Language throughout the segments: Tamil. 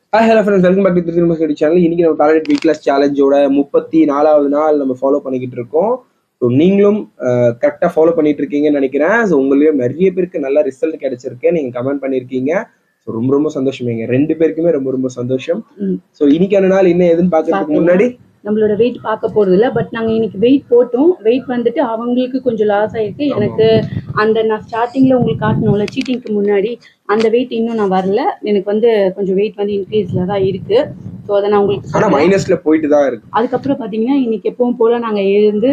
Hi, hello friends. Welcome back to Tiruttani Pasanga channel. இன்னைக்கு நம்ம Paleo Diet Weight Loss Challenge-ஓட 34வது நாள் நம்ம ஃபாலோ பண்ணிக்கிட்டு இருக்கோம். ஸோ நீங்களும் கரெக்டாக ஃபாலோ பண்ணிட்டு இருக்கீங்கன்னு நினைக்கிறேன். ஸோ உங்களையும் நிறைய பேருக்கு நல்ல ரிசல்ட் கிடைச்சிருக்கு. நீங்கள் கமெண்ட் பண்ணியிருக்கீங்க. ஸோ ரொம்ப ரொம்ப சந்தோஷமேங்க. 2 பேருக்குமே ரொம்ப ரொம்ப சந்தோஷம். ஸோ இன்னைக்கான நாள் என்ன எதுன்னு பார்க்கறதுக்கு முன்னாடி நம்மளோட வெயிட் பார்க்க போறது இல்லை. பட் நாங்கள் இன்னைக்கு வெயிட் போட்டோம். வெயிட் வந்துட்டு அவங்களுக்கு கொஞ்சம் லாஸ் ஆயிருக்கு. எனக்கு அந்த நான் ஸ்டார்டிங்ல உங்களுக்கு காட்டணும்ல சீட்டிங்க்கு முன்னாடி அந்த வெயிட் இன்னும் நான் வரல. எனக்கு வந்து கொஞ்சம் வெயிட் வந்து இன்க்ரீஸ்ல தான் இருக்கு. ஸோ அதை நான் உங்களுக்கு மைனஸ்ல போயிட்டு தான் இருக்கு. அதுக்கப்புறம் பார்த்தீங்கன்னா இன்னைக்கு எப்பவும் போல நாங்கள் எழுந்து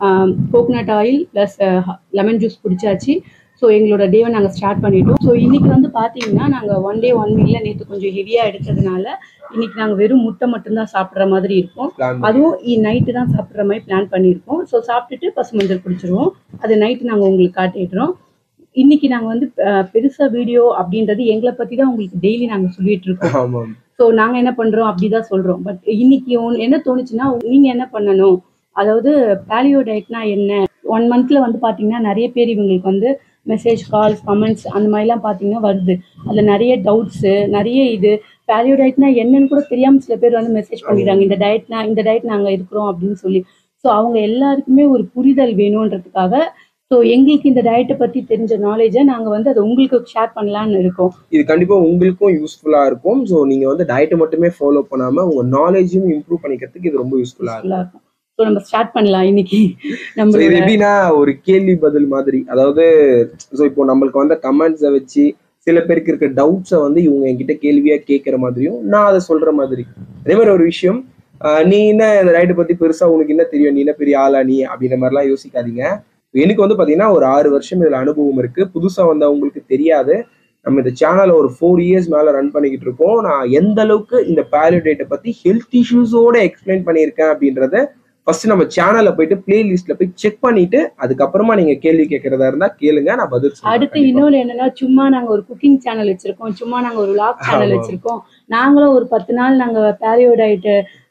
coconut oil plus lemon juice குடிச்சாச்சு. ஸோ எங்களோட டேவை நாங்கள் ஸ்டார்ட் பண்ணிட்டோம். ஸோ இன்னைக்கு வந்து பார்த்தீங்கன்னா நாங்கள் 1 day 1 meal நேற்று கொஞ்சம் ஹெவியாக எடுத்ததுனால இன்னைக்கு நாங்கள் வெறும் முட்டை மட்டும்தான் சாப்பிட்ற மாதிரி இருக்கும். அதுவும் நைட்டு தான் சாப்பிட்ற மாதிரி பிளான் பண்ணியிருக்கோம். ஸோ சாப்பிட்டுட்டு பசுமஞ்சள் குடிச்சிருவோம். அது நைட்டு நாங்கள் உங்களுக்கு காட்டிடுறோம். இன்னைக்கு நாங்கள் வந்து பெருசாக வீடியோ அப்படின்றது எங்களை பற்றி தான் உங்களுக்கு டெய்லி நாங்கள் சொல்லிட்டு இருக்கோம். ஸோ நாங்கள் என்ன பண்ணுறோம் அப்படிதான் சொல்கிறோம். பட் இன்னைக்கு என்ன தோணுச்சுன்னா நீங்கள் என்ன பண்ணணும், அதாவது பேலியோ டயட்னா என்ன. 1 monthல வந்து பார்த்தீங்கன்னா நிறைய பேர் இவங்களுக்கு வந்து மெசேஜ் கால்ஸ் கமெண்ட்ஸ் அந்த மாதிரிலாம் பார்த்தீங்கன்னா வருது. அதில் நிறைய டவுட்ஸு நிறைய இது பேலியோ டயட்னா என்னன்னு கூட தெரியாமல் சில பேர் வந்து மெசேஜ் பண்ணிடுறாங்க. இந்த டயட் நாங்கள் இருக்கிறோம் அப்படின்னு சொல்லி. ஸோ அவங்க எல்லாருக்குமே ஒரு புரிதல் வேணுன்றதுக்காக ஸோ எங்களுக்கு இந்த டயட்டை பற்றி தெரிஞ்ச நாலேஜை நாங்கள் வந்து அதை உங்களுக்கு ஷேர் பண்ணலான்னு இருக்கோம். இது கண்டிப்பாக உங்களுக்கும் யூஸ்ஃபுல்லாக இருக்கும். ஸோ நீங்கள் வந்து டயட்டை மட்டுமே ஃபாலோ பண்ணாமல் உங்கள் நாலேஜையும் இம்ப்ரூவ் பண்ணிக்கிறதுக்கு இது ரொம்ப யூஸ்ஃபுல்லாக இருக்கும். ஸோ நம்ம ஸ்டார்ட் பண்ணலாம் இன்னைக்கு. நம்ம இது எப்படின்னா ஒரு கேள்வி பதில் மாதிரி, அதாவது ஸோ இப்போ நம்மளுக்கு வந்து கமெண்ட்ஸை வச்சு சில பேருக்கு இருக்க டவுட்ஸை வந்து இவங்க என்கிட்ட கேள்வியா கேட்கற மாதிரியும் நான் அதை சொல்ற மாதிரி. அதே மாதிரி ஒரு விஷயம், நீ என்ன இந்த டயட்டை பத்தி பெருசா உனக்கு என்ன தெரியும், நீ என்ன பெரிய ஆளா நீ அப்படின்ற மாதிரிலாம் யோசிக்காதீங்க. எனக்கு வந்து பாத்தீங்கன்னா ஒரு 6 வருஷம் இதுல அனுபவம் இருக்கு. புதுசா வந்தவங்களுக்கு தெரியாது. நம்ம இந்த சேனலை ஒரு 4 years மேல ரன் பண்ணிக்கிட்டு இருக்கோம். நான் எந்த அளவுக்கு இந்த பேலியோ டயட்டை பத்தி ஹெல்த் இஷ்யூஸோட எக்ஸ்பிளைன் பண்ணியிருக்கேன் அப்படின்றத ஃபர்ஸ்ட் நம்ம சேனல்ல போயிட்டு பிளேலிஸ்ட்ல போய் செக் பண்ணிட்டு அதுக்கப்புறமா நீங்க கேள்வி கேட்கறதா இருந்தா கேளுங்க, நான் பதில் சொல்றேன். அடுத்து இன்னொன்று என்னன்னா, சும்மா நாங்க ஒரு குக்கிங் சேனல் வச்சிருக்கோம், சும்மா நாங்க ஒரு vlog சேனல் வச்சிருக்கோம். நாங்களும் ஒரு 10 நாள் நாங்க பேலியோ டயட்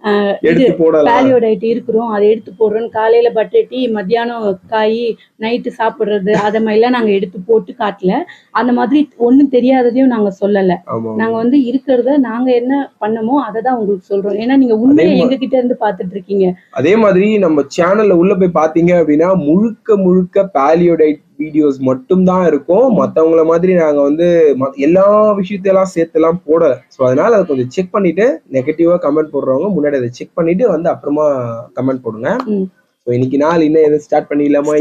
இருக்கிறோம், அதை எடுத்து போடுறோம். காலையில பட்டர் டீ, மத்தியானம் காய், நைட்டு சாப்பிடுறது, அதை மாதிரிலாம் நாங்க எடுத்து போட்டு காட்டல. அந்த மாதிரி ஒண்ணும் தெரியாததையும் நாங்க சொல்லல. நாங்க வந்து இருக்கிறத நாங்க என்ன பண்ணமோ அதை தான் உங்களுக்கு சொல்றோம். ஏன்னா நீங்க உண்மையை எங்க கிட்ட இருந்து பாத்துட்டு இருக்கீங்க. அதே மாதிரி நம்ம சேனல்ல உள்ள போய் பாத்தீங்க அப்படின்னா முழுக்க பேலியோ டயட் வீடியோஸ் மட்டும் தான் இருக்கும். மத்தவங்கள மாதிரி நாங்க வந்து எல்லா விஷயத்தையெல்லாம் சேர்த்துலாம் போடல. ஸோ அதனால அதை கொஞ்சம் செக் பண்ணிட்டு நெகட்டிவா கமெண்ட் போடுறவங்க முன்னாடி அதை செக் பண்ணிட்டு வந்து அப்புறமா கமெண்ட் போடுங்க. ஸோ இன்னைக்கு நாள் இன்னும் எதுவும் ஸ்டார்ட் பண்ணிடலாமா?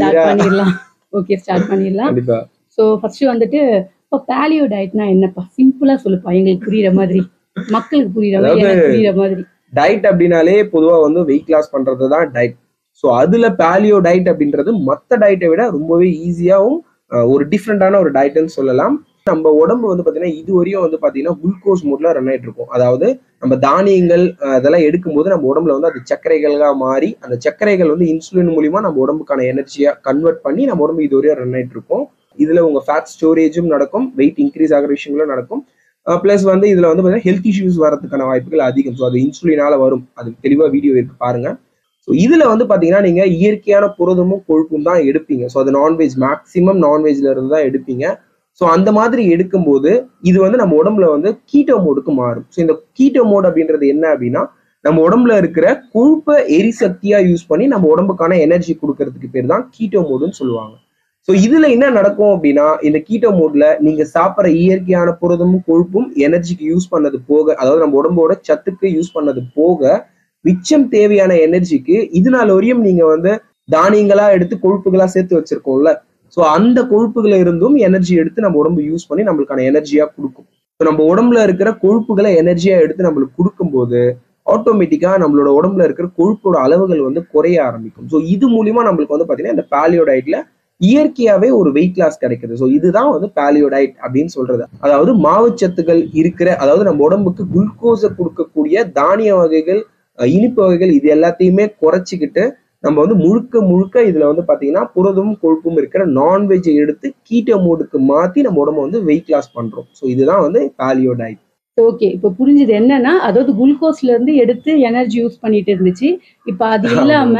ஓகே, ஸ்டார்ட் பண்ணிடலாம். கண்டிப்பா. ஸோ ஃபர்ஸ்ட் வந்துட்டு இப்போ பேலியோ டயட்னா என்னப்பா, சிம்பிளா சொல்லுப்பா, எங்களுக்கு புரியுற மாதிரி, மக்களுக்கு புரியுற மாதிரி. டயட் அப்படின்னாலே பொதுவா வந்து வெயிட் லாஸ் பண்றது தான் டயட். ஸோ அதுல பேலியோ டயட் அப்படின்றது மற்ற டயட்டை விட ரொம்பவே ஈஸியாகவும் ஒரு டிஃப்ரெண்டான ஒரு டயட்னு சொல்லலாம். நம்ம உடம்பு வந்து பாத்தீங்கன்னா இதுவரையும் வந்து பாத்தீங்கன்னா குளுக்கோஸ் மோட்ல ரன் ஆயிட்டு இருக்கும். அதாவது நம்ம தானியங்கள் அதெல்லாம் எடுக்கும்போது நம்ம உடம்புல வந்து அது சர்க்கரைகளாக மாறி அந்த சர்க்கரைகள் வந்து இன்சுலின் மூலியமா நம்ம உடம்புக்கான எனர்ஜியா கன்வெர்ட் பண்ணி நம்ம உடம்பு இதுவரையும் ரன் ஆயிட்டு இருக்கும். இதுல உங்க ஃபேட் ஸ்டோரேஜும் நடக்கும், வெயிட் இன்க்ரீஸ் ஆகிற விஷயங்களும் நடக்கும். பிளஸ் வந்து இதுல வந்து பாத்தீங்கன்னா ஹெல்த் இஷ்யூஸ் வரதுக்கான வாய்ப்புகள் அதிகம். ஸோ அது இன்சுலினால வரும், அது தெளிவா வீடியோ இருக்கு பாருங்க. ஸோ இதுல வந்து பாத்தீங்கன்னா நீங்க இயற்கையான புரதமும் கொழுப்பும் தான் எடுப்பீங்க. ஸோ அது நான்வெஜ், மேக்சிமம் நான்வெஜ்ல இருந்து தான் எடுப்பீங்க. ஸோ அந்த மாதிரி எடுக்கும்போது இது வந்து நம்ம உடம்புல வந்து கீட்டோ மோடுக்கு மாறும். ஸோ இந்த கீட்டோ மோட் அப்படின்றது என்ன அப்படின்னா, நம்ம உடம்புல இருக்கிற கொழுப்பை எரிசக்தியா யூஸ் பண்ணி நம்ம உடம்புக்கான எனர்ஜி கொடுக்கறதுக்கு பேர் தான் கீட்டோ மோடுன்னு சொல்லுவாங்க. ஸோ இதுல என்ன நடக்கும் அப்படின்னா, இந்த கீட்டோ மோட்ல நீங்க சாப்பிட்ற இயற்கையான புரதமும் கொழுப்பும் எனர்ஜிக்கு யூஸ் பண்ணது போக, அதாவது நம்ம உடம்போட சத்துக்கு யூஸ் பண்ணது போக மிச்சம் தேவையான எனர்ஜிக்கு இதனால வரையும் நீங்க வந்து தானியங்களா எடுத்து கொழுப்புகளா சேர்த்து வச்சிருக்கோம்ல, ஸோ அந்த கொழுப்புகளை இருந்தும் எனர்ஜி எடுத்து நம்ம உடம்பு யூஸ் பண்ணி நம்மளுக்கான எனர்ஜியா கொடுக்கும். ஸோ நம்ம உடம்புல இருக்கிற கொழுப்புகளை எனர்ஜியா எடுத்து நம்மளுக்கு கொடுக்கும்போது ஆட்டோமேட்டிக்கா நம்மளோட உடம்புல இருக்கிற கொழுப்போட அளவுகள் வந்து குறைய ஆரம்பிக்கும். ஸோ இது மூலியமா நம்மளுக்கு வந்து பாத்தீங்கன்னா இந்த பேலியோ டயட்ல இயற்கையாவே ஒரு வெயிட் லாஸ் கிடைக்குது. ஸோ இதுதான் வந்து பேலியோ டயட் அப்படின்னு சொல்றது. அதாவது மாவுச்சத்துகள் இருக்கிற, அதாவது நம்ம உடம்புக்கு குளுக்கோஸை கொடுக்கக்கூடிய தானிய வகைகள், இனிப்பு வகைகள், இது எல்லாத்தையுமே குறைச்சிக்கிட்டு நம்ம வந்து முழுக்க இதுல வந்து பாத்தீங்கன்னா புரதமும் கொழுப்பும் இருக்கிற நான்வெஜ்ஜை எடுத்து கீட்டோ மோடுக்கு மாத்தி நம்ம உடம்ப வந்து வெயிட் லாஸ் பண்றோம். ஸோ இதுதான் வந்து பேலியோ டயட். ஓகே, இப்போ புரிஞ்சது என்னன்னா, அதாவது குளுக்கோஸ்ல இருந்து எடுத்து எனர்ஜி யூஸ் பண்ணிட்டு இருந்துச்சு. இப்போ அது இல்லாம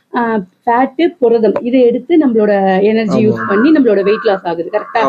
ஃபேட்டு புரதம் இதை எடுத்து நம்மளோட எனர்ஜி யூஸ் பண்ணி நம்மளோட வெயிட் லாஸ் ஆகுது. கரெக்டா?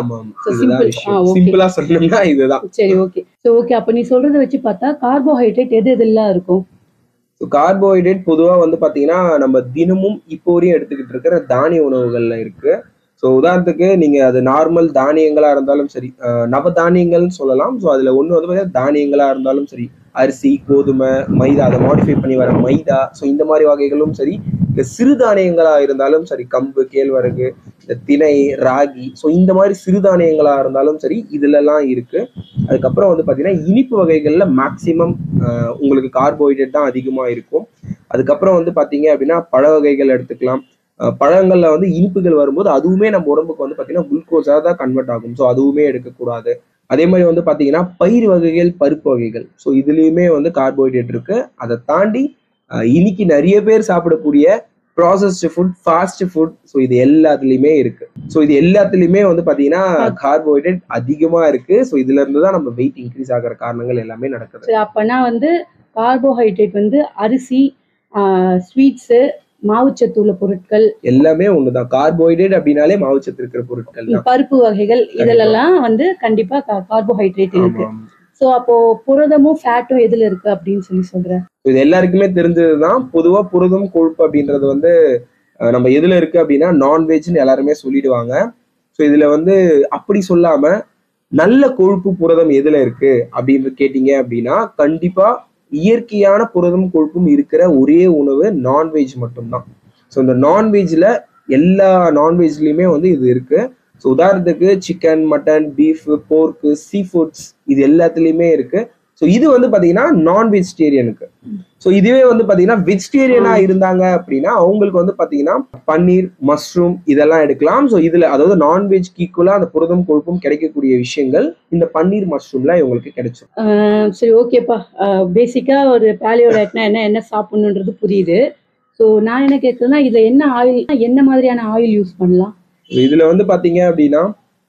சிம்பிளா சொல்லணும்னா இதுதான். சரி, ஓகே. சோ ஓகே, அப்ப நீ சொல்றத வச்சு பார்த்தா கார்போஹைட்ரேட் எதெல்லாம் இருக்கும்? கார்போஹைட்ரேட் பொதுவா வந்து பாத்தீங்கன்னா நம்ம தினமும் இப்போ வரையும் எடுத்துக்கிட்டு இருக்கிற தானிய உணவுகள்ல இருக்கு. ஸோ உதாரணத்துக்கு நீங்க அது நார்மல் தானியங்களா இருந்தாலும் சரி, நவதானியங்கள்னு சொல்லலாம். ஸோ அதுல ஒண்ணு வந்து பார்த்தீங்கன்னா தானியங்களா இருந்தாலும் சரி, அரிசி, கோதுமை, மைதா, அதை மாடிஃபை பண்ணி வர மைதா, ஸோ இந்த மாதிரி வகைகளும் சரி, இந்த சிறுதானியங்களா இருந்தாலும் சரி, கம்பு, கேழ்வரகு, இந்த திணை, ராகி, ஸோ இந்த மாதிரி சிறுதானியங்களா இருந்தாலும் சரி, இதுல எல்லாம் இருக்கு. அதுக்கப்புறம் வந்து பாத்தீங்கன்னா இனிப்பு வகைகள்ல மேக்சிமம் உங்களுக்கு கார்போஹைட்ரேட் தான் அதிகமா இருக்கும். அதுக்கப்புறம் வந்து பாத்தீங்க அப்படின்னா பழ வகைகள் எடுத்துக்கலாம். பழங்கள்ல வந்து இனிப்புகள் வரும்போது அதுவுமே நம்ம உடம்புக்கு வந்து பாத்தீங்கன்னா குளுக்கோஸா தான் கன்வெர்ட் ஆகும். ஸோ அதுவுமே எடுக்கக்கூடாது. அதே மாதிரி வந்து பாத்தீங்கன்னா பயிர் வகைகள், பருப்பு வகைகள், ஸோ இதுலயுமே வந்து கார்போஹைட்ரேட் இருக்கு. அதை தாண்டி இன்னைக்கு நிறைய பேர் சாப்பிடக்கூடிய processed food, fast food, so இது எல்லாத்துலயுமே இருக்கு. ஸோ இது எல்லாத்துலயுமே வந்து பாத்தீங்கன்னா கார்போஹைட்ரேட் அதிகமா இருக்கு. ஸோ இதுல இருந்து தான் நம்ம வெயிட் இன்க்ரீஸ் ஆகிற காரணங்கள் எல்லாமே நடக்குது. அப்பனா வந்து கார்போஹைட்ரேட் வந்து அரிசி, ஸ்வீட்ஸ், மாவுச்சத்து உள்ள பொருட்கள் எல்லாமே ஒண்ணுதான். கார்போஹைட்ரேட் அப்படின்னாலே மாவுச்சத்து இருக்கிற பொருட்கள் தான். பருப்பு வகைகள் இதெல்லாம் வந்து கண்டிப்பா கார்போஹைட்ரேட் இருக்கு. சோ அப்போ புரதமும் ஃபேட்டும் எதுல இருக்கு அப்படின்னு சொல்றேன். இது எல்லாருக்குமே தெரிஞ்சதுதான். பொதுவா புரதம், கொழுப்பு அப்படின்றது வந்து நம்ம எதுல இருக்கு அப்படின்னா நான்வெஜ்னு எல்லாருமே சொல்லிடுவாங்க. ஸோ இதுல வந்து அப்படி சொல்லாம நல்ல கொழுப்பு புரதம் எதுல இருக்கு அப்படின்னு கேட்டீங்க அப்படின்னா கண்டிப்பா இயற்கையான புரதம் கொழுப்பும் இருக்கிற ஒரே உணவு நான்வெஜ் மட்டும்தான். ஸோ இந்த நான்வெஜ்ல எல்லா நான்வெஜ்லயுமே வந்து இது இருக்கு. ஸோ உதாரணத்துக்கு chicken, mutton, beef, pork, sea foods, இது எல்லாத்துலயுமே இருக்கு. ஸோ இது வந்து பாத்தீங்கன்னா நான் வெஜிடேரியனுக்கு. ஸோ இதுவே வந்து பாத்தீங்கன்னா வெஜிடேரியனா இருந்தாங்க அப்படின்னா அவங்களுக்கு வந்து பாத்தீங்கன்னா பன்னீர், மஷ்ரூம் இதெல்லாம் எடுக்கலாம். ஸோ இதுல அதாவது நான்வெஜ் ஈக்குவலா அந்த புரதம் கொழுப்பும் கிடைக்கக்கூடிய விஷயங்கள் இந்த பன்னீர், மஷ்ரூம்ல இவங்களுக்கு கிடைச்சிடும். சரி, ஓகேப்பா. பேசிக்கா ஒரு பேலியோ டயட்னா என்ன சாப்பிடணுன்றது புரியுது. ஸோ நான் என்ன கேட்குறேன்னா இதுல என்ன ஆயில், என்ன மாதிரியான ஆயில் யூஸ் பண்ணலாம்? இதுல வந்து பாத்தீங்க அப்படின்னா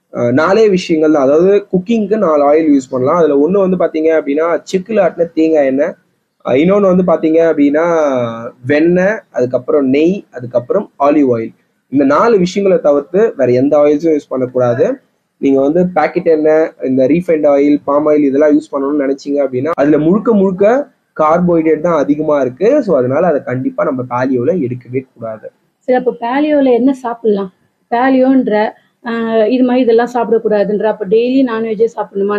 4 விஷயங்கள் தான். அதாவது குக்கிங்க்கு 4 ஆயில் யூஸ் பண்ணலாம். அதுல ஒண்ணு வந்து பாத்தீங்க அப்படின்னா செக்குல ஆட்டின தேங்காய் எண்ணெய், இன்னொன்று வந்து பாத்தீங்க அப்படின்னா வெண்ணெய், அதுக்கப்புறம் நெய், அதுக்கப்புறம் ஆலிவ் ஆயில். இந்த 4 விஷயங்களை தவிர்த்து வேற எந்த ஆயில்ஸும் யூஸ் பண்ணக்கூடாது. நீங்க வந்து பாக்கெட் எண்ணெய், இந்த ரீஃபைண்ட் ஆயில், பாம் ஆயில் இதெல்லாம் யூஸ் பண்ணணும்னு நினைச்சீங்க அப்படின்னா அதுல முழுக்க முழுக்க கார்போஹைட்ரேட் தான் அதிகமா இருக்கு. ஸோ அதனால அதை கண்டிப்பா நம்ம பேலியோல எடுக்கவே கூடாது. சரி, அப்போ பேலியோல என்ன சாப்பிடலாம்? பேலியோன்ற இது மாதிரி இதெல்லாம் சாப்பிடக்கூடாதுன்ற, அப்போ டெய்லி நான்வெஜ்ஜே சாப்பிடணுமா?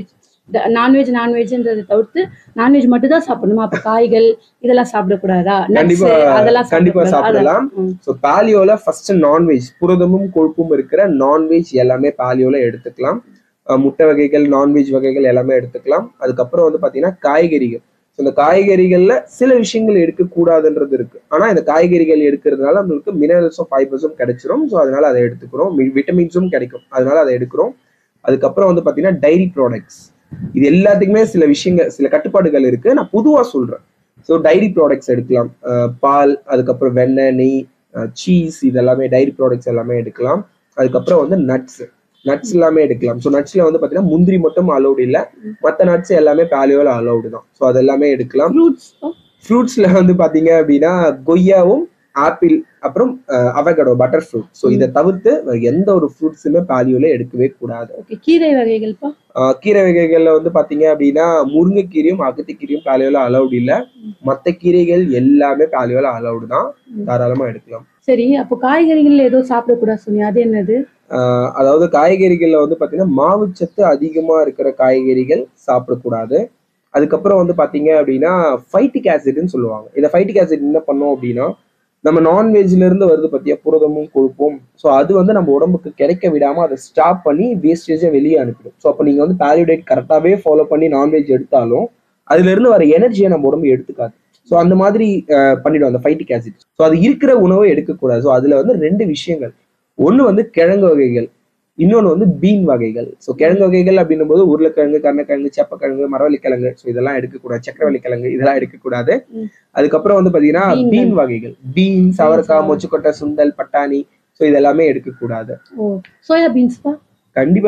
நான்வெஜ்ன்றதை தவிர்த்து நான்வெஜ் மட்டும் தான் சாப்பிடணுமா? அப்ப காய்கள் இதெல்லாம் சாப்பிடக்கூடாதா? கண்டிப்பா சாப்பிடலாம். சோ பாலியோல ஃபர்ஸ்ட் நான்வெஜ், புரதமும் கொழுப்பும் இருக்கிற நான்வெஜ் எல்லாமே பாலியோல எடுத்துக்கலாம். முட்டை வகைகள், நான்வெஜ் வகைகள் எல்லாமே எடுத்துக்கலாம். அதுக்கப்புறம் வந்து பாத்தீங்கன்னா காய்கறிகள். இந்த காய்கறிகள்ல சில விஷயங்கள் எடுக்கக்கூடாதுன்றது இருக்கு. ஆனா இந்த காய்கறிகள் எடுக்கிறதுனால நம்மளுக்கு மினரல்ஸும் ஃபைபர்ஸும் கிடைச்சிரும். ஸோ அதனால அதை எடுத்துக்கிறோம். விட்டமின்ஸும் கிடைக்கும், அதனால அதை எடுக்கிறோம். அதுக்கப்புறம் வந்து பாத்தீங்கன்னா டைரி ப்ராடக்ட்ஸ், இது எல்லாத்துக்குமே சில விஷயங்கள், சில கட்டுப்பாடுகள் இருக்கு. நான் பொதுவா சொல்றேன். ஸோ டைரி ப்ராடக்ட்ஸ் எடுக்கலாம். பால், அதுக்கப்புறம் வெண்ணெய், நெய், சீஸ், இதெல்லாமே டைரி ப்ராடக்ட்ஸ் எல்லாமே எடுக்கலாம். அதுக்கப்புறம் வந்து நட்ஸ் எல்லாமே எடுக்கலாம். ஸோ நட்ஸ்ல வந்து பாத்தீங்கன்னா முந்திரி மட்டும் அலௌடு இல்லை, மற்ற நட்ஸ் எல்லாமே பேலியோல அலௌடு தான். ஸோ அது எல்லாமே எடுக்கலாம். ஃப்ரூட்ஸ்ல வந்து பாத்தீங்க அப்படின்னா கொய்யாவும், ஆப்பிள், அப்புறம் அவகடோ, பட்டர் ஃப்ரூட். ஸோ இதை தவிர்த்து எந்த ஒரு ஃப்ரூட்ஸுமே பாலியோல எடுக்கவே கூடாது. கீரை வகைகள், கீரை வகைகள்ல வந்து பாத்தீங்க அப்படின்னா முருங்கைக்கீரையும் அகத்திக்கீரையும் பாலியோல அலௌடு இல்லை. மற்ற கீரைகள் எல்லாமே பாலியோல அலௌடு தான், தாராளமா எடுக்கலாம். சரி, அப்போ காய்கறிகள் ஏதோ சாப்பிடக்கூடாது சொன்னீங்க, அது என்னது? அதாவது காய்கறிகள்ல வந்து பாத்தீங்கன்னா மாவுச்சத்து அதிகமா இருக்கிற காய்கறிகள் சாப்பிடக்கூடாது. அதுக்கப்புறம் வந்து பாத்தீங்க அப்படின்னா ஃபைட்டிக் ஆசிட்னு சொல்லுவாங்க. இந்த ஃபைட்டிக் ஆசிட் என்ன பண்ணும் அப்படின்னா நம்ம நான்வெஜ்ல இருந்து வருது பத்தியா புரதமும் கொழுப்பும். ஸோ அது வந்து நம்ம உடம்புக்கு கிடைக்க விடாம அதை ஸ்டாப் பண்ணி வேஸ்டேஜை வெளியே அனுப்பிடும். ஸோ அப்போ நீங்க வந்து பேலியோ டயட் கரெக்டாவே ஃபாலோ பண்ணி நான்வெஜ் எடுத்தாலும் அதுல இருந்து வர எனர்ஜியை நம்ம உடம்பு எடுத்துக்காது. ஸோ அந்த மாதிரி பண்ணிடும் அந்த ஃபைட்டிக் ஆசிட். ஸோ அது இருக்கிற உணவை எடுக்கக்கூடாது. ஸோ அதுல வந்து 2 விஷயங்கள். ஒண்ணு வந்து கிழங்கு வகைகள், இன்னொன்று வந்து பீன் வகைகள். ஸோ கிழங்கு வகைகள் அப்படின்னும் போது உருளைக்கிழங்கு, கருணக்கிழங்கு, செப்பக்கிழங்கு, மரவள்ளிக்கிழங்கு, ஸோ இதெல்லாம் எடுக்கக்கூடாது. சக்கரவள்ளிக்கிழங்கு இதெல்லாம் எடுக்கக்கூடாது. அதுக்கப்புறம் வந்து பாத்தீங்கன்னா பீன் வகைகள், பீன்ஸ், அவரைக்காய், மொச்சுக்கொட்டை, சுண்டல், பட்டாணி, ஸோ இதெல்லாமே எடுக்கக்கூடாது. சோயா பீன்ஸ் கண்டிப்பா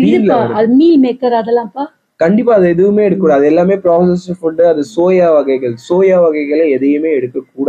கண்டிப்பா அது எதுவுமே எடுக்கக்கூடாது. எல்லாமே ப்ராசஸ்டு ஃபுட். அது சோயா வகைகள், சோயா வகைகளை எதையுமே எடுக்கக்கூடாது.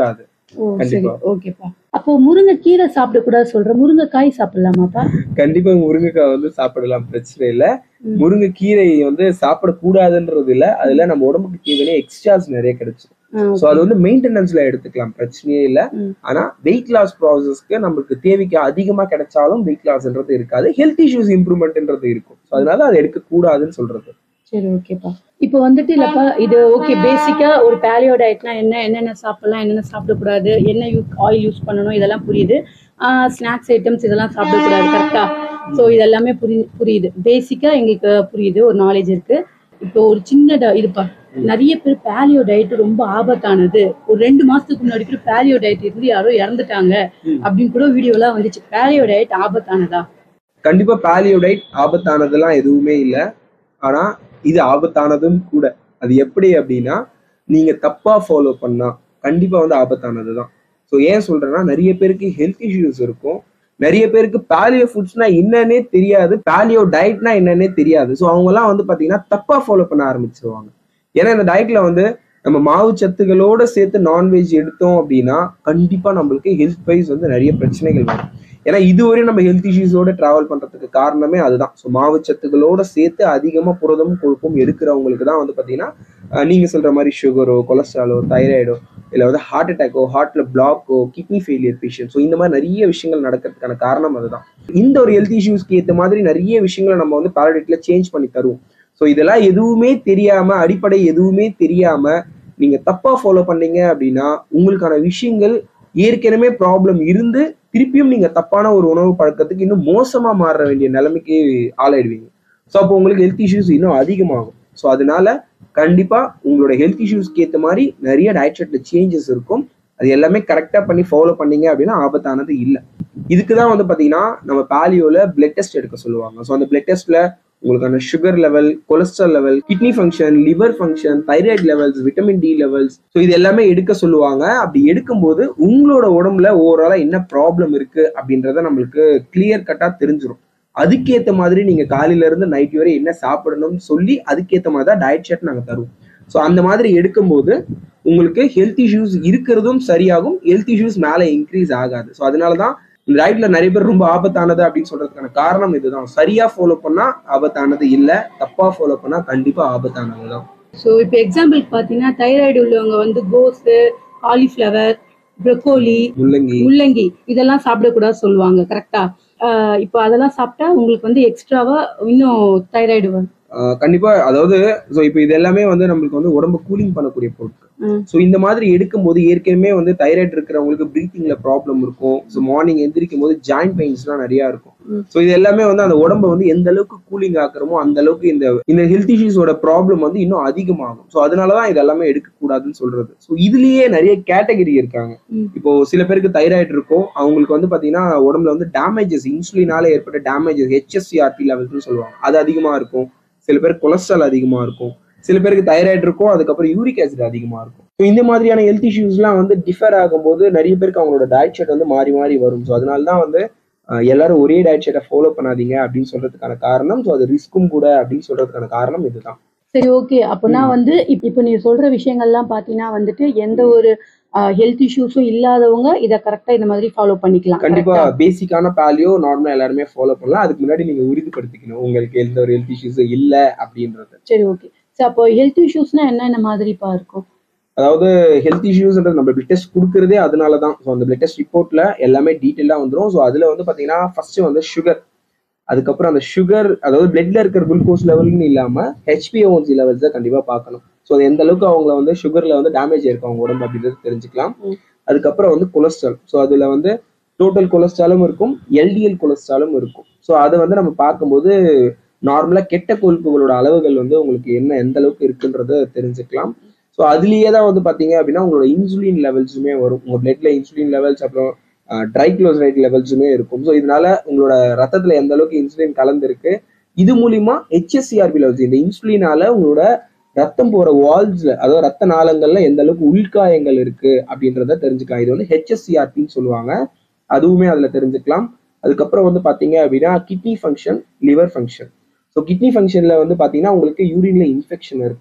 ஓ சரி, கண்டிப்பா ஓகேப்பா. அப்போ முருங்கைக்கீரை சாப்பிடக்கூடாது சொல்ற, முருங்கைக்காய் சாப்பிடலாமாப்பா? கண்டிப்பா முருங்கைக்காய் வந்து சாப்பிடலாம், பிரச்சனை இல்ல. ம். முருங்கைக்கீரை வந்து சாப்பிடக்கூடாதுன்றது இல்ல, அதுல நம்ம உடம்புக்கு தேவையான எக்ஸ்ட்ராஸ் நிறைய கிடைச்சிடும். So okay. அது வந்து மெயின்டெனன்ஸ்ல எடுத்துக்கலாம், பிரச்சனையே இல்ல. ம். ஆனா வெயிட் லாஸ் ப்ராசஸ்க்கு நமக்கு தேவைக்கு அதிகமா கிடைச்சாலும் வெயிட் லாஸ்ன்றது இருக்காது, ஹெல்த் இஷ்யூஸ் இம்ப்ரூவ்மெண்ட்ன்றது இருக்கும். சோ அதனால அதை எடுக்க கூடாதுன்னு சொல்றது. சரி, ஓகேப்பா. இப்போ வந்துட்டு இல்லப்பா, இது ஓகே, பேசிக்கா ஒரு பேலியோ டயட்னா என்ன, என்னென்ன சாப்பிடலாம், என்னென்ன சாப்பிடக்கூடாது, என்ன ஆயில் யூஸ் பண்ணணும், இதெல்லாம் புரியுது. ஸ்நாக்ஸ் ஐட்டம்ஸ் இதெல்லாம் சாப்பிடக்கூடாது, கரெக்டா? ஸோ இதெல்லாமே புரியுது. பேசிக்கா எங்களுக்கு புரியுது, ஒரு நாலேஜ் இருக்கு. இப்போ ஒரு சின்ன இதுப்பா, நிறைய பேர் பேலியோ டயட் ரொம்ப ஆபத்தானது, ஒரு 2 மாசத்துக்கு முன்னாடி கூட பேலியோ டயட் இருந்து யாரோ இறந்துட்டாங்க அப்படின்னு கூட வீடியோலாம் வந்துச்சு. பேலியோ டயட் ஆபத்தானதா? கண்டிப்பா பேலியோ டயட் ஆபத்தானதெல்லாம் எதுவுமே இல்ல. ஆனா இது ஆபத்தானதும் கூட. அது எப்படி அப்படின்னா, நீங்க தப்பா ஃபாலோ பண்ணா கண்டிப்பா வந்து ஆபத்தானதுதான். ஸோ ஏன் சொல்றேன்னா, நிறைய பேருக்கு ஹெல்த் இஷ்யூஸ் இருக்கும். நிறைய பேருக்கு பேலியோ ஃபுட்ஸ்னா என்னன்னே தெரியாது, பேலியோ டயட்னா என்னன்னே தெரியாது. ஸோ அவங்கலாம் வந்து பாத்தீங்கன்னா தப்பா ஃபாலோ பண்ண ஆரம்பிச்சிருவாங்க. ஏன்னா இந்த டயட்ல வந்து நம்ம மாவு சத்துகளோட சேர்த்து நான்வெஜ் எடுத்தோம் அப்படின்னா கண்டிப்பா நம்மளுக்கு ஹெல்த் வைஸ் வந்து நிறைய பிரச்சனைகள் வரும். ஏன்னா இதுவரையும் நம்ம ஹெல்த் இஷ்யூஸோட டிராவல் பண்றதுக்கு காரணமே அதுதான். ஸோ மாவுச்சத்துகளோட சேர்த்து அதிகமா புரதமும் கொழுப்பும் எடுக்கிறவங்களுக்கு தான் வந்து பாத்தீங்கன்னா நீங்க சொல்ற மாதிரி சுகரோ, கொலஸ்ட்ராலோ, தைராய்டோ, இல்ல வந்து ஹார்ட் அட்டாக்கோ, ஹார்ட்ல பிளாக்கோ, கிட்னி ஃபெயிலியர் பேஷண்ட், ஸோ இந்த மாதிரி நிறைய விஷயங்கள் நடக்கிறதுக்கான காரணம் அதுதான். இந்த ஒரு ஹெல்த் இஷ்யூஸ்க்கு ஏற்ற மாதிரி நிறைய விஷயங்களை நம்ம வந்து பேலடிட்ல சேஞ்ச் பண்ணி தருவோம். ஸோ இதெல்லாம் எதுவுமே தெரியாம, அடிப்படை எதுவுமே தெரியாம நீங்க தப்பா ஃபாலோ பண்ணீங்க அப்படின்னா உங்களுக்கான விஷயங்கள் ஏற்கனவே ப்ராப்ளம் இருந்து திருப்பியும் நீங்க தப்பான ஒரு உணவு பழக்கத்துக்கு இன்னும் மோசமா மாற வேண்டிய நிலைமைக்கு ஆளாயிடுவீங்க. ஸோ அப்போ உங்களுக்கு ஹெல்த் இஷ்யூஸ் இன்னும் அதிகமாகும். ஸோ அதனால கண்டிப்பா உங்களோட ஹெல்த் இஷ்யூஸ்க்கு ஏற்ற மாதிரி நிறைய டயட் சார்ட்ல சேஞ்சஸ் இருக்கும். அது எல்லாமே கரெக்டா பண்ணி ஃபாலோ பண்ணீங்க அப்படின்னா ஆபத்தானது இல்லை. இதுக்குதான் வந்து பாத்தீங்கன்னா நம்ம பேலியோல பிளட் டெஸ்ட் எடுக்க சொல்லுவாங்க. ஸோ அந்த பிளட் டெஸ்ட்ல உங்களுக்கான sugar level, cholesterol level, kidney function, liver function, thyroid levels, vitamin D levels, so இது எல்லாமே எடுக்க சொல்லுவாங்க. அப்படி எடுக்கும்போது உங்களோட உடம்புல ஓவராலா என்ன ப்ராப்ளம் இருக்கு அப்படின்றத நம்மளுக்கு கிளியர் கட்டா தெரிஞ்சிடும். அதுக்கேற்ற மாதிரி நீங்க காலையில இருந்து நைட் வரை என்ன சாப்பிடணும்னு சொல்லி அதுக்கேற்ற மாதிரி தான் டயட் சார்ட் நாங்க தருவோம். ஸோ அந்த மாதிரி எடுக்கும்போது உங்களுக்கு ஹெல்த் இஷ்யூஸ் இருக்கிறதும் சரியாகும், ஹெல்த் இஷ்யூஸ் மேல இன்க்ரீஸ் ஆகாது. ஸோ அதனாலதான் இந்த டயட்ல நிறைய பேர் ரொம்ப ஆபத்தானது அப்படின்னு சொல்றதுக்கான காரணம் இதுதான். சரியா ஃபாலோ பண்ணா ஆபத்தானது இல்ல, தப்பா ஃபாலோ பண்ணா கண்டிப்பா ஆபத்தானதுதான். ஸோ இப்போ எக்ஸாம்பிள் பார்த்தீங்கன்னா தைராய்டு உள்ளவங்க வந்து கோஸு, காலிஃப்ளவர், ப்ரொக்கோலி, முள்ளங்கி இதெல்லாம் சாப்பிடக்கூடாது சொல்லுவாங்க, கரெக்டா? இப்போ அதெல்லாம் சாப்பிட்டா உங்களுக்கு வந்து எக்ஸ்ட்ராவா இன்னும் தைராய்டு வரும். கண்டிப்பா. அதாவது இப்போ இது எல்லாமே வந்து நம்மளுக்கு வந்து உடம்பு கூலிங் பண்ணக்கூடிய பொருட்கள். ஸோ இந்த மாதிரி எடுக்கும்போது ஏற்கனவே வந்து தைராய்டு இருக்கிறவங்களுக்கு பிரீத்திங்ல ப்ராப்ளம் இருக்கும். ஸோ மார்னிங் எந்திரிக்கும் போது ஜாயிண்ட் பெயின்ஸ்லாம் நிறைய இருக்கும். ஸோ இது எல்லாமே வந்து அந்த உடம்பை வந்து எந்த அளவுக்கு கூலிங் ஆக்குறமோ அந்த அளவுக்கு இந்த ஹெல்த் இஷ்யூஸோட ப்ராப்ளம் வந்து இன்னும் அதிகமாகும். ஸோ அதனாலதான் இது எல்லாமே எடுக்கக்கூடாதுன்னு சொல்றது. ஸோ இதுலயே நிறைய கேட்டகரி இருக்காங்க. இப்போ சில பேருக்கு தைராய்டு இருக்கும், அவங்களுக்கு வந்து பாத்தீங்கன்னா உடம்புல வந்து டேமேஜஸ், இன்சுலினால ஏற்பட்ட டேமேஜஸ், HSCRP லெவல்ஸ்னு சொல்லுவாங்க, அது அதிகமா இருக்கும். சில பேருக்கு கொலஸ்ட்ரால் அதிகமா இருக்கும், சில பேருக்கு தைராய்டு இருக்கும், அதுக்கப்புறம் யூரிக் ஆசிட் அதிகமா இருக்கும். ஸோ இந்த மாதிரியான ஹெல்த் இஷ்யூஸ்லாம் வந்து டிஃபர் ஆகும்போது நிறைய பேருக்கு அவங்களோட டயட் சார்ட் வந்து மாறி மாறி வரும். ஸோ அதனாலதான் வந்து எல்லாரும் ஒரே டயட் சார்ட்டை ஃபாலோ பண்ணாதீங்க அப்படின்னு சொல்றதுக்கான காரணம், ஸோ அது ரிஸ்க்கும் கூட அப்படின்னு சொல்றதுக்கான காரணம் இதுதான். சரி, ஓகே. அப்பனா வந்து இப்போ நீ சொல்ற விஷயங்கள்லாம் பாத்தீங்கன்னா வந்துட்டு எந்த ஒரு ஹெல்த் இஷ்யூஸும் இல்லாதவங்க இதை கரெக்டா இந்த மாதிரி ஃபாலோ பண்ணிக்கலாம். கண்டிப்பா பேசிக்கான பேலியோ நார்மலா எல்லாருமே ஃபாலோ பண்ணலாம். அதுக்கு முன்னாடி நீங்க உறுதிப்படுத்திக்கணும் உங்களுக்கு எந்த ஒரு ஹெல்த் இஷ்யூஸும் இல்ல அப்படின்றது. சரி, ஓகே. சோ அப்போ ஹெல்த் இஷ்யூஸ்னா என்ன மாதிரிப்பா இருக்கும்? அதாவது ஹெல்த் இஷ்யூஸ்ன்றது நம்ம பிளட் டெஸ்ட் கொடுக்கறதே அதனாலதான். ஸோ அந்த பிளட் டெஸ்ட் ரிப்போர்ட்ல எல்லாமே டீட்டெயிலா வந்துடும். ஸோ அதுல வந்து பாத்தீங்கன்னா ஃபர்ஸ்ட் வந்து சுகர், அதுக்கப்புறம் அந்த சுகர் அதாவது பிளட்ல இருக்கிற குளுக்கோஸ் லெவல்னு இல்லாம HbA1c லெவல்ஸ் தான் கண்டிப்பா பார்க்கணும். ஸோ அது எந்த அளவுக்கு அவங்கள வந்து சுகர்ல வந்து டேமேஜ் ஆயிருக்கும் அவங்க உடம்பு அப்படின்றது தெரிஞ்சுக்கலாம். அதுக்கப்புறம் வந்து கொலஸ்ட்ரால், ஸோ அதுல வந்து டோட்டல் கொலஸ்ட்ராலும் இருக்கும், LDL கொலஸ்ட்ராலும் இருக்கும். ஸோ அதை வந்து நம்ம பார்க்கும்போது நார்மலா கெட்ட கொழுப்புகளோட அளவுகள் வந்து உங்களுக்கு எந்த அளவுக்கு இருக்குன்றத தெரிஞ்சுக்கலாம். ஸோ அதுலயே தான் வந்து பாத்தீங்க அப்படின்னா உங்களோட இன்சுலின் லெவல்ஸுமே வரும். உங்க பிளட்ல இன்சுலின் லெவல்ஸ், அப்புறம் ட்ரைக்ளோசரைட் லெவல்ஸுமே இருக்கும். ஸோ இதனால உங்களோட ரத்தத்துல எந்த அளவுக்கு இன்சுலின் கலந்துருக்கு, இது மூலியமா HSCRP லெவல்ஸ், இந்த இன்சுலினால உங்களோட ரத்தம் போற வால்ஸ்ல, அதாவது ரத்த நாளங்கள்ல எந்த அளவுக்கு உள்காயங்கள் இருக்கு அப்படின்றத தெரிஞ்சுக்கலாம். இது வந்து HSCRPன்னு சொல்லுவாங்க, அதுவுமே அதுல தெரிஞ்சுக்கலாம். அதுக்கப்புறம் வந்து பாத்தீங்க அப்படின்னா kidney function, liver function. So kidney ஃபங்க்ஷன்ல வந்து பாத்தீங்கன்னா உங்களுக்கு யூரின்ல இன்ஃபெக்ஷன் இருக்கா,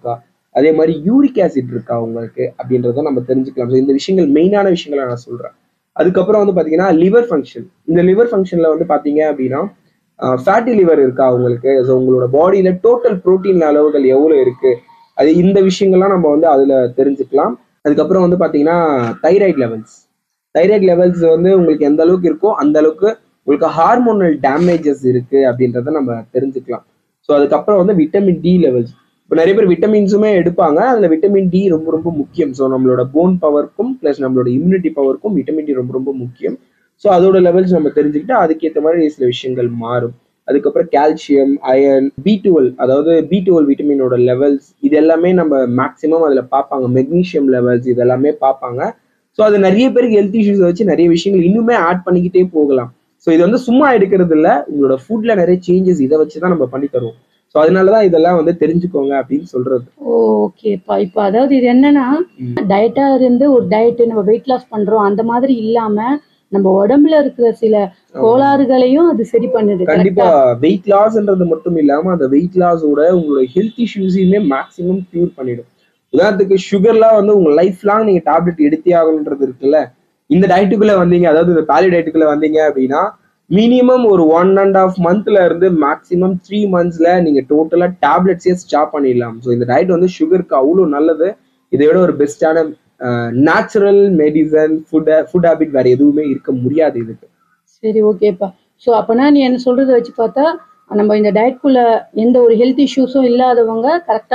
அதே மாதிரி யூரிக் ஆசிட் இருக்கா உங்களுக்கு அப்படின்றத நம்ம தெரிஞ்சுக்கலாம். ஸோ இந்த விஷயங்கள் மெயினான விஷயங்களை நான் சொல்றேன். அதுக்கப்புறம் வந்து பாத்தீங்கன்னா லிவர் ஃபங்க்ஷன். இந்த லிவர் ஃபங்க்ஷன்ல வந்து பாத்தீங்க அப்படின்னா ஃபேட்டி லிவர் இருக்கா உங்களுக்கு, ஸோ உங்களோட பாடியில டோட்டல் புரோட்டீன் அளவுகள் எவ்வளவு இருக்கு, அது இந்த விஷயங்கள்லாம் நம்ம வந்து அதுல தெரிஞ்சுக்கலாம். அதுக்கப்புறம் வந்து பாத்தீங்கன்னா தைராய்டு லெவல்ஸ். தைராய்டு லெவல்ஸ் வந்து உங்களுக்கு எந்த அளவுக்கு இருக்கோ அந்த அளவுக்கு உங்களுக்கு ஹார்மோனல் டேமேஜஸ் இருக்கு அப்படின்றத நம்ம தெரிஞ்சுக்கலாம். ஸோ அதுக்கப்புறம் வந்து விட்டமின் டி லெவல்ஸ். இப்போ நிறைய பேர் விட்டமின்ஸுமே எடுப்பாங்க, அதுல விட்டமின் டி ரொம்ப ரொம்ப முக்கியம். ஸோ நம்மளோட போன் பவருக்கும் பிளஸ் நம்மளோட இம்யூனிட்டி பவருக்கும் விட்டமின் டி ரொம்ப ரொம்ப முக்கியம். ஸோ அதோட லெவல்ஸ் நம்ம தெரிஞ்சுக்கிட்டு அதுக்கேற்ற மாதிரி சில விஷயங்கள் மாறும். அதுக்கப்புறம் கால்சியம், அயன், B12, அதாவது B12 விட்டமினோட லெவல்ஸ் இது எல்லாமே நம்ம மேக்சிமம் அதுல பார்ப்பாங்க. மெக்னீஷியம் லெவல்ஸ் இதெல்லாமே பார்ப்பாங்க. ஸோ அது நிறைய பேருக்கு ஹெல்த் இஷ்யூஸ் வச்சு நிறைய விஷயங்கள் இன்னுமே ஆட் பண்ணிக்கிட்டே போகலாம். ஸோ இது வந்து சும்மா எடுக்கிறது இல்லை, உங்களோட ஃபுட்ல நிறைய சேஞ்சஸ் இதை வச்சுதான் நம்ம பண்ணி தருவோம். ஸோ அதனாலதான் இதெல்லாம் வந்து தெரிஞ்சுக்கோங்க அப்படின்னு சொல்றது. ஓகேப்பா. இப்போ அதாவது இது என்னன்னா, டயட்டா இருந்து ஒரு டயட் நம்ம வெயிட் லாஸ் பண்றோம் அந்த மாதிரி இல்லாம நம்ம உடம்புல இருக்கிற சில கோளாறுகளையும் அது சரி பண்ணுது. கண்டிப்பா வெயிட் லாஸ்ன்றது மட்டும் இல்லாம அந்த வெயிட் லாஸோட உங்களோட ஹெல்த் இஷ்யூஸையுமே மேக்ஸிமம் கியூர் பண்ணிடும். உதாரணத்துக்கு சுகர்லாம் வந்து உங்க லைஃப் லாங் நீங்க டேப்லெட் எடுத்தே ஆகணுன்றது இருக்குல்ல. இந்த டயட்டுக்குள்ள வந்தீங்க, அதாவது இந்த பாலியோ டயட்டுக்குள்ள வந்தீங்க அப்படின்னா மினிமம் ஒரு 1.5 மந்த்ல இருந்து மேக்ஸிமம் 3 monthsல நீங்க டோட்டலா டேப்லெட்ஸே ஸ்டாப் பண்ணிடலாம். ஸோ இந்த டயட் வந்து சுகருக்கு அவ்வளோ நல்லது. இதை விட ஒரு பெஸ்டான நேச்சுரல் மெடிசன் ஃபுட் ஹேபிட் வேற எதுவுமே இருக்க முடியாது இதுக்கு. சரி, ஓகேப்பா. ஸோ அப்போனா நீ என்ன சொல்றதை வச்சு பார்த்தா நம்ம இந்த டயட்குள்ள எந்த ஒரு ஹெல்த் இஷ்யூஸும் இல்லாதவங்க கரெக்டா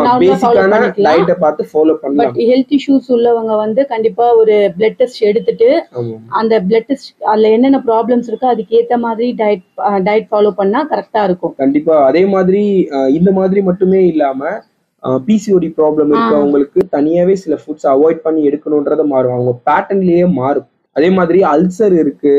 ஃபாலோ பண்ணலாம். பட் ஹெல்த் இஷ்யூஸ் உள்ளவங்க வந்து கண்டிப்பா ஒரு பிளட் டெஸ்ட் எடுத்துட்டு அந்த பிளட் டெஸ்ட் அதுல என்னென்ன ப்ராப்ளம்ஸ் இருக்கோ அதுக்கு ஏத்த மாதிரி டயட் ஃபாலோ பண்ணா கரெக்டா இருக்கும். கண்டிப்பா. அதே மாதிரி இந்த மாதிரி மட்டுமே இல்லாம பிசிஓடி ப்ராப்ளம் இருக்கு அவங்களுக்கு தனியாவே சில ஃபுட்ஸ் அவாய்ட் பண்ணி எடுக்கணும்ன்றத மாறும், அவங்க பேட்டர்ன்லயே மாறும். அதே மாதிரி அல்சர் இருக்கு,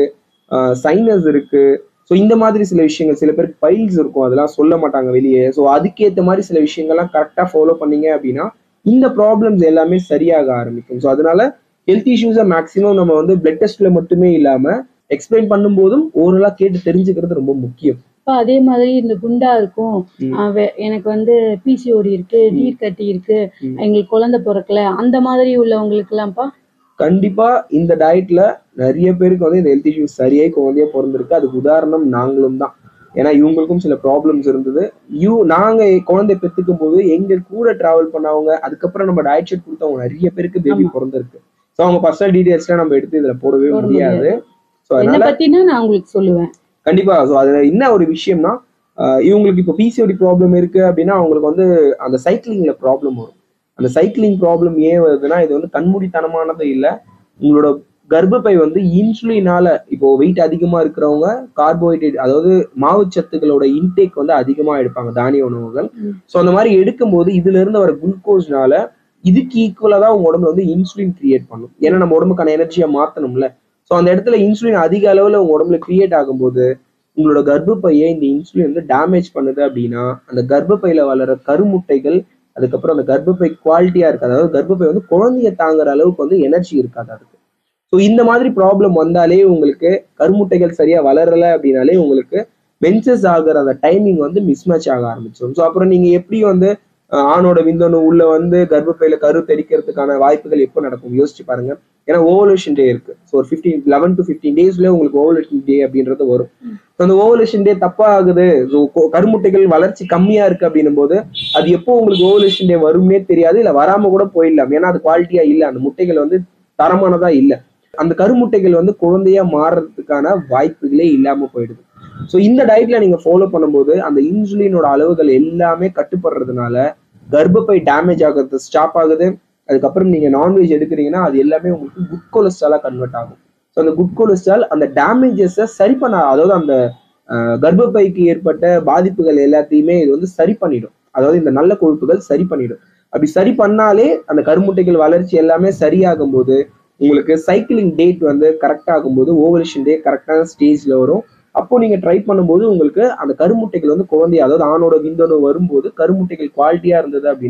சைனஸ் இருக்கு. ஸோ இந்த மாதிரி சில விஷயங்கள், சில பேருக்கு பைல்ஸ் இருக்கும், அதெல்லாம் சொல்ல மாட்டாங்க வெளியே. ஸோ அதுக்கேற்ற மாதிரி சில விஷயங்கள்லாம் கரெக்டாக ஃபாலோ பண்ணீங்க அப்படின்னா இந்த ப்ராப்ளம்ஸ் எல்லாமே சரியாக ஆரம்பிக்கும். ஸோ அதனால ஹெல்த் இஷ்யூஸை மேக்ஸிமம் நம்ம வந்து பிளட் டெஸ்ட்ல மட்டுமே இல்லாம எக்ஸ்பிளைன் பண்ணும் போதும் ஓரளவு கேட்டு தெரிஞ்சுக்கிறது ரொம்ப முக்கியம். அதே மாதிரி இந்த குண்டா இருக்கும், எனக்கு வந்து பிசிஓடி இருக்கு, நீர்க்கட்டி இருக்கு, எங்களுக்கு குழந்தை பிறக்கல, அந்த மாதிரி உள்ளவங்களுக்கு எல்லாம்ப்பா கண்டிப்பா இந்த டயட்ல நிறைய பேருக்கு வந்து இந்த ஹெல்த் இஷ்யூஸ் சரியாய் குழந்தைய பிறந்திருக்கு. அதுக்கு உதாரணம் நாங்களும் தான். ஏன்னா இவங்களுக்கும் சில ப்ராப்ளம்ஸ் இருந்தது. நாங்க குழந்தை பெற்றுக்கும் போது எங்க கூட டிராவல் பண்ணவங்க, அதுக்கப்புறம் நம்ம டயட் ஷீட் கொடுத்தவங்க நிறைய பேருக்கு பேபி பிறந்திருக்கு. ஸோ அவங்க பர்சனல் டீடைல்ஸ்லாம் நம்ம எடுத்து இதுல போடவே முடியாது. ஸோ அதனால நான் உங்களுக்கு சொல்லுவேன் கண்டிப்பா. ஸோ அதுல என்ன ஒரு விஷயம்னா, இவங்களுக்கு இப்போ பிசிஓடி ப்ராப்ளம் இருக்கு அப்படின்னா அவங்களுக்கு வந்து அந்த சைக்கிளிங்ல ப்ராப்ளம் வரும். அந்த சைக்கிளிங் ப்ராப்ளம் ஏன் வருதுன்னா இது வந்து கண்மூடித்தனமானது இல்லை. உங்களோட கர்ப்பப்பை வந்து இன்சுலினால, இப்போ வெயிட் அதிகமா இருக்கிறவங்க கார்போஹைட்ரேட் அதாவது மாவுச்சத்துக்களோட இன்டேக் வந்து அதிகமா எடுப்பாங்க, தானிய உணவுகள். ஸோ அந்த மாதிரி எடுக்கும்போது இதுல இருந்து வர குளுக்கோஸ்னால இதுக்கு ஈக்குவலா தான் உங்க உடம்புல வந்து இன்சுலின் கிரியேட் பண்ணும். ஏன்னா நம்ம உடம்புக்கான எனர்ஜியை மாத்தணும்ல. ஸோ அந்த இடத்துல இன்சுலின் அதிக அளவுல உங்க உடம்புல கிரியேட் ஆகும்போது உங்களோட கர்ப்பப்பையை இந்த இன்சுலின் வந்து டேமேஜ் பண்ணுது அப்படின்னா அந்த கர்ப்பப்பையில வளர கருமுட்டைகள், அதுக்கப்புறம் அந்த கர்ப்பப்பை குவாலிட்டியா இருக்காது, அதாவது கர்ப்பப்பை வந்து குழந்தைய தாங்குற அளவுக்கு வந்து எனர்ஜி இருக்காது அதுக்கு. ஸோ இந்த மாதிரி ப்ராப்ளம் வந்தாலே உங்களுக்கு கருமுட்டைகள் சரியா வளரல அப்படின்னாலே உங்களுக்கு மென்சஸ் ஆகுற அந்த டைமிங் வந்து மிஸ்மேட்ச் ஆக ஆரம்பிச்சிடும். ஸோ அப்புறம் நீங்க எப்படி வந்து ஆணோட விந்தணு உள்ள வந்து கர்ப்பப்பையில கரு தெரிக்கிறதுக்கான வாய்ப்புகள் எப்போ நடக்கும் யோசிச்சு பாருங்க. ஏன்னா ஓவலேஷன் டே இருக்கு. ஸோ ஒரு 11 to 15 daysல உங்களுக்கு ஓவலேஷன் டே அப்படின்றது வரும். அந்த ஓவலேஷன் டே தப்பா ஆகுது, கருமுட்டைகள் வளர்ச்சி கம்மியா இருக்கு அப்படின்னும் போது அது எப்போ உங்களுக்கு ஓவலேஷன் டே வரும்னே தெரியாது, இல்ல வராம கூட போயிடலாம். ஏன்னா அது குவாலிட்டியா இல்லை, அந்த முட்டைகள் வந்து தரமானதா இல்லை. அந்த கருமுட்டைகள் வந்து குழந்தையா மாறுறதுக்கான வாய்ப்புகளே இல்லாம போயிடுது. ஸோ இந்த டயட்ல நீங்க ஃபாலோ பண்ணும்போது அந்த இன்சுலினோட அளவுகள் எல்லாமே கட்டுப்படுறதுனால கர்ப்பப்பை டேமேஜ் ஆகிறது ஸ்டாப் ஆகுது. அதுக்கப்புறம் நீங்க நான்வெஜ் எடுக்கிறீங்கன்னா அது எல்லாமே உங்களுக்கு குட் கொலஸ்ட்ராலா கன்வெர்ட் ஆகும். ஸோ அந்த குட் கொலஸ்ட்ரால் அந்த டேமேஜஸை சரி பண்ண, அதாவது அந்த கர்ப்பப்பைக்கு ஏற்பட்ட பாதிப்புகள் எல்லாத்தையுமே இது வந்து சரி பண்ணிடும். அதாவது இந்த நல்ல கொழுப்புகள் சரி பண்ணிடும். அப்படி சரி பண்ணாலே அந்த கருமுட்டைகள் வளர்ச்சி எல்லாமே சரியாகும் போது உங்களுக்கு சைக்கிளிங் டேட் வந்து கரெக்ட் ஆகும்போது ஓவலேஷன் டே கரெக்டான ஸ்டேஜ்ல வரும். அப்போ நீங்க ட்ரை பண்ணும்போது உங்களுக்கு அந்த கருமுட்டைகள் வந்து குழந்தை, அதாவது ஆணோட விந்தணு வரும்போது கருமுட்டைகள் குவாலிட்டியா இருந்தது அப்படின்னா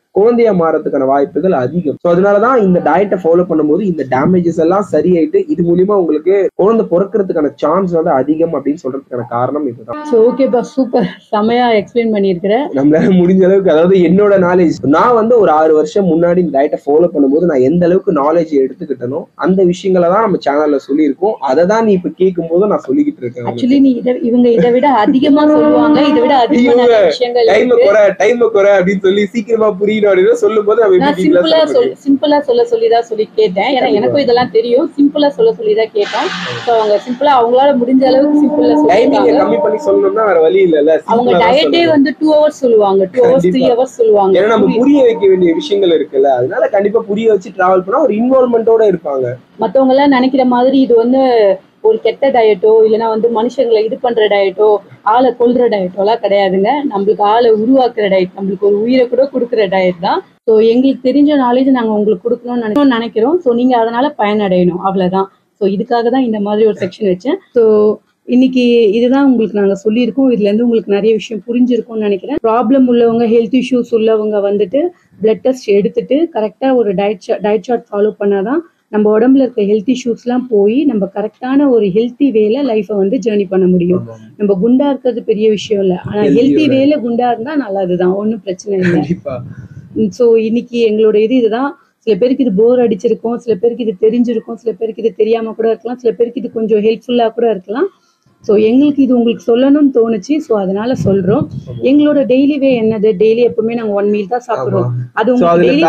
குழந்தையா மாறதுக்கான வாய்ப்புகள் அதிகம். ஸோ அதனாலதான் இந்த டயட்டை ஃபாலோ பண்ணும்போது இந்த டேமேஜஸ் எல்லாம் சரியாயிட்டு இது மூலியமா உங்களுக்கு குழந்தை பிறக்கிறதுக்கான சான்ஸ் வந்து அதிகம் அப்படின்னு சொல்றதுக்கான காரணம் இதுதான். ஓகேப்பா, சூப்பர், செமையா எக்ஸ்பிளைன் பண்ணியிருக்கிறேன். நம்மளால முடிஞ்ச அளவுக்கு, அதாவது என்னோட நாலேஜ், நான் வந்து ஒரு 6 வருஷம் முன்னாடி இந்த டயட்டை ஃபாலோ பண்ணும்போது நான் எந்த அளவுக்கு நாலேஜ் எடுத்துக்கிட்டனோ அந்த விஷயங்களை தான் நம்ம சேனல்ல சொல்லியிருக்கோம். அதை தான் நீ இப்ப கேட்கும் போது நான் சொல்லிக்கிட்டு இருக்கேன். ஆக்சுவலி நீ இவங்க இதை விட அதிகமா சொல்லுவாங்க, இதை விட அதிகமா விஷயங்கள் டைம் குறை அப்படின்னு சொல்லி சீக்கிரமா புரியணும் அப்படின்னு சொல்லும் போது சிம்பிளா சொல்லிதான் சொல்லி கேட்டேன். ஏன்னா எனக்கும் இதெல்லாம் தெரியும். சிம்பிளா சொல்லிதான் கேட்டேன். அவங்க சிம்பிளா அவங்களால முடிஞ்ச அளவுக்கு சிம்பிளா டைமிங்க கம்மி பண்ணி சொல்லணும்னா வேற வழி இல்ல. அவங்க டயட்டே வந்து 2 hours சொல்லுவாங்க, 2 hours 3 hours சொல்லுவாங்க. ஏன்னா நம்ம புரிய வைக்க வேண்டிய விஷயங்கள் இருக்குல்ல, அதனால கண்டிப்பா புரிய வச்சு டிராவல் பண்ணா ஒரு இன்வால்வ்மெண்டோட இருப்பாங்க. மத்தவங்க எல்லாம் நினைக்கிற மாதிரி இது வந்து ஒரு கெட்ட டயட்டோ இல்லைன்னா வந்து மனுஷங்களை இது பண்ற டயட்டோ ஆளை கொல்ற டயட்டோ எல்லாம் கிடையாதுங்க. நம்மளுக்கு ஆளை உருவாக்குற டயட், நம்மளுக்கு ஒரு உயிரை கூட கொடுக்குற டயட் தான். ஸோ எங்களுக்கு தெரிஞ்ச நாலேஜ் நாங்கள் உங்களுக்கு கொடுக்கணும்னு நினைக்கிறோம். ஸோ நீங்க அதனால பயனடையணும், அவ்வளவுதான். ஸோ இதுக்காக தான் இந்த மாதிரி ஒரு செக்ஷன் வச்சேன். ஸோ இன்னைக்கு இதுதான் உங்களுக்கு நாங்கள் சொல்லியிருக்கோம். இதுல இருந்து உங்களுக்கு நிறைய விஷயம் புரிஞ்சிருக்கும்னு நினைக்கிறேன். ப்ராப்ளம் உள்ளவங்க, ஹெல்த் இஷ்யூஸ் உள்ளவங்க வந்துட்டு பிளட் டெஸ்ட் எடுத்துட்டு கரெக்டா ஒரு டயட் சார்ட் ஃபாலோ பண்ணாதான் நம்ம உடம்புல இருக்க ஹெல்த் இஷ்யூஸ்லாம் போய் நம்ம கரெக்டான ஒரு ஹெல்த்தி வேல லைஃபை வந்து ஜேர்னி பண்ண முடியும். நம்ம குண்டா இருக்கிறது பெரிய விஷயம் இல்லை, ஆனா ஹெல்த்தி வேல குண்டா இருந்தா நல்லதுதான், ஒன்றும் பிரச்சனை இல்லை. ஸோ இன்னைக்கு எங்களோட இதுதான். சில பேருக்கு இது போர் அடிச்சிருக்கும், சில பேருக்கு இது தெரிஞ்சிருக்கும், சில பேருக்கு இது தெரியாம கூட இருக்கலாம், சில பேருக்கு இது கொஞ்சம் ஹெல்ப்ஃபுல்லா கூட இருக்கலாம். ஸோ எங்களுக்கு இது உங்களுக்கு சொல்லணும்னு தோணுச்சு. ஸோ அதனால சொல்றோம். எங்களோட டெய்லி வே என்னது, டெய்லி எப்பவுமே நாங்க 1 மீல் தான் சாப்பிடுறோம். அது உங்களுக்கு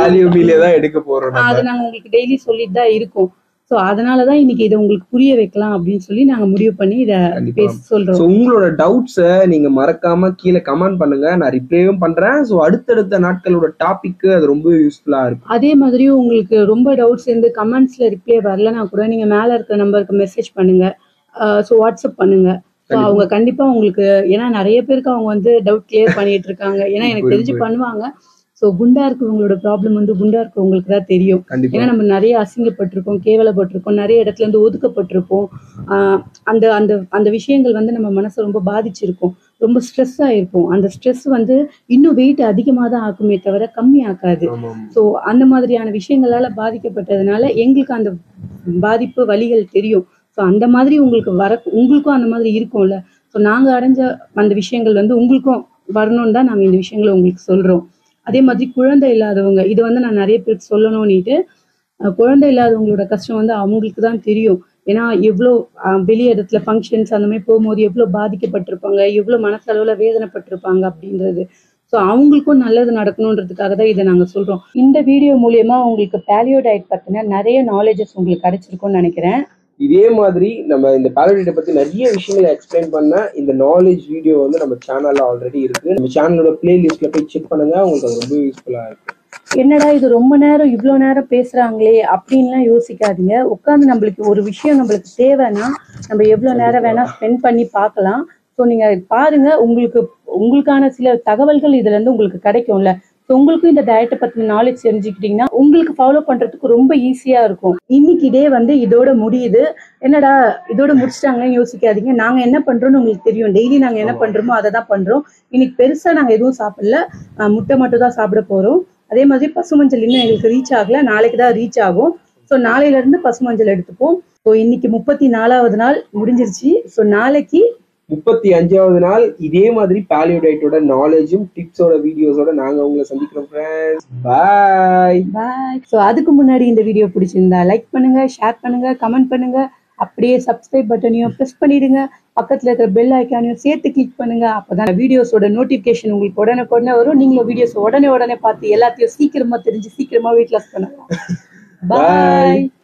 அது நாங்க உங்களுக்கு டெய்லி சொல்லிட்டு தான் இருக்கோம். ஸோ அதனாலதான் இன்னைக்கு இதை உங்களுக்கு புரிய வைக்கலாம் அப்படின்னு சொல்லி நாங்க முடிவு பண்ணி இதை பேச சொல்றோம். உங்களோட டவுட்ஸை நீங்க மறக்காம கீழே கமெண்ட் பண்ணுங்க, நான் ரிப்ளையும் பண்றேன். ஸோ அடுத்தடுத்த நாட்களோட டாபிக் அது ரொம்ப யூஸ்ஃபுல்லா இருக்கும். அதே மாதிரி உங்களுக்கு ரொம்ப டவுட்ஸ் இருந்து கமெண்ட்ஸ்ல ரிப்ளை வரலன்னா கூட நீங்க மேல இருக்க நம்பருக்கு மெசேஜ் பண்ணுங்க, ஸோ வாட்ஸ்அப் பண்ணுங்க. ஸோ அவங்க கண்டிப்பா உங்களுக்கு, ஏன்னா நிறைய பேருக்கு அவங்க வந்து டவுட் கிளியர் பண்ணிட்டு இருக்காங்க. ஏன்னா எனக்கு தெரிஞ்சு பண்ணுவாங்க. ஸோ குண்டா இருக்கவங்களோட ப்ராப்ளம் வந்து குண்டா இருக்கவங்களுக்கு தான் தெரியும். ஏன்னா நம்ம நிறைய அசிங்கப்பட்டிருக்கோம், கேவலப்பட்டிருக்கோம், நிறைய இடத்துல இருந்து ஒதுக்கப்பட்டிருப்போம். அந்த அந்த அந்த விஷயங்கள் வந்து நம்ம மனசை ரொம்ப பாதிச்சிருக்கும், ரொம்ப ஸ்ட்ரெஸ் ஆயிருக்கும். அந்த ஸ்ட்ரெஸ் வந்து இன்னும் வெயிட் அதிகமாக தான் ஆக்குமே தவிர கம்மி ஆக்காது. ஸோ அந்த மாதிரியான விஷயங்களால பாதிக்கப்பட்டதுனால எங்களுக்கு அந்த பாதிப்பு வலிகள் தெரியும். ஸோ அந்த மாதிரி உங்களுக்கும் அந்த மாதிரி இருக்கும்ல. ஸோ நாங்கள் அடைஞ்ச அந்த விஷயங்கள் வந்து உங்களுக்கும் வரணும்னு தான் நாங்கள் இந்த விஷயங்களை உங்களுக்கு சொல்றோம். அதே மாதிரி குழந்தை இல்லாதவங்க, இது வந்து நான் நிறைய பேருக்கு சொல்லணும்னுட்டு, குழந்தை இல்லாதவங்களோட கஷ்டம் வந்து அவங்களுக்கு தான் தெரியும். ஏன்னா எவ்வளோ வெளி இடத்துல ஃபங்க்ஷன்ஸ் அந்த மாதிரி போகும்போது எவ்வளோ பாதிக்கப்பட்டிருப்பாங்க, எவ்வளோ மனசளவுல வேதனைப்பட்டிருப்பாங்க அப்படின்றது. ஸோ அவங்களுக்கும் நல்லது நடக்கணுன்றதுக்காக தான் இதை நாங்கள் சொல்றோம். இந்த வீடியோ மூலியமா உங்களுக்கு பேலியோ டயட் பத்தின நிறைய நாலேஜஸ் உங்களுக்கு கிடைச்சிருக்கும்னு நினைக்கிறேன். இதே மாதிரி நம்ம இந்த பேலியோ டயட் பத்தி நிறைய விஷயங்களை எக்ஸ்பிளைன் பண்ண இந்த நாலேஜ் வீடியோ வந்து நம்ம சேனல்ல ஆல்ரெடி இருக்கு. நம்ம சேனலோட பிளேலிஸ்ட்ல போய் செக் பண்ணுங்க, உங்களுக்கு அது ரொம்ப யூஸ்ஃபுல்லா இருக்கு. என்னடா இது ரொம்ப நேரம் இவ்வளோ நேரம் பேசுறாங்களே அப்படின்லாம் யோசிக்காதீங்க. உட்காந்து நம்மளுக்கு ஒரு விஷயம் நம்மளுக்கு தேவைன்னா நம்ம எவ்வளோ நேரம் வேணா ஸ்பெண்ட் பண்ணி பார்க்கலாம். ஸோ நீங்க பாருங்க, உங்களுக்கான சில தகவல்கள் இதுல இருந்து உங்களுக்கு கிடைக்கும்ல. ஸோ உங்களுக்கும் இந்த டயட்டை பத்தின நாலேஜ் தெரிஞ்சுக்கிட்டீங்கன்னா உங்களுக்கு ஃபாலோ பண்றதுக்கு ரொம்ப ஈஸியா இருக்கும். இன்னைக்கு இதே வந்து இதோட முடியுது. என்னடா இதோட முடிச்சிட்டாங்கன்னு யோசிக்காதீங்க. நாங்க என்ன பண்றோம்னு உங்களுக்கு தெரியும். டெய்லி நாங்க என்ன பண்றோமோ அதை தான் பண்றோம். இன்னைக்கு பெருசா நாங்க எதுவும் சாப்பிடல, முட்டை மட்டும் தான் சாப்பிட போறோம். அதே மாதிரி பசுமஞ்சள் இன்னும் எங்களுக்கு ரீச் ஆகல, நாளைக்கு தான் ரீச் ஆகும். ஸோ நாளையில இருந்து பசுமஞ்சள் எடுத்துப்போம். ஸோ இன்னைக்கு 34வது நாள் முடிஞ்சிருச்சு. ஸோ நாளைக்கு 35வது நாள் இதே மாதிரி பேலியோ டயட்டோட நாலேஜும் டிப்ஸோட வீடியோஸோட நாங்க உங்களை சந்திக்கிறோம் ஃப்ரெண்ட்ஸ். பாய் பாய். ஸோ அதுக்கு முன்னாடி இந்த வீடியோ பிடிச்சிருந்தா லைக் பண்ணுங்க, ஷேர் பண்ணுங்க, கமெண்ட் பண்ணுங்க. அப்படியே சப்ஸ்கிரைப் பட்டனையும் ப்ரெஸ் பண்ணிடுங்க. பக்கத்துல இருக்கிற பெல் ஐக்கானையும் சேர்த்து கிளிக் பண்ணுங்க. அப்பதான் வீடியோஸோட நோட்டிபிகேஷன் உங்களுக்கு உடனே வரும். நீங்களும் வீடியோஸ் உடனே பார்த்து எல்லாத்தையும் சீக்கிரமா தெரிஞ்சு சீக்கிரமா வெயிட் லாஸ் பண்ணலாம். பாய்.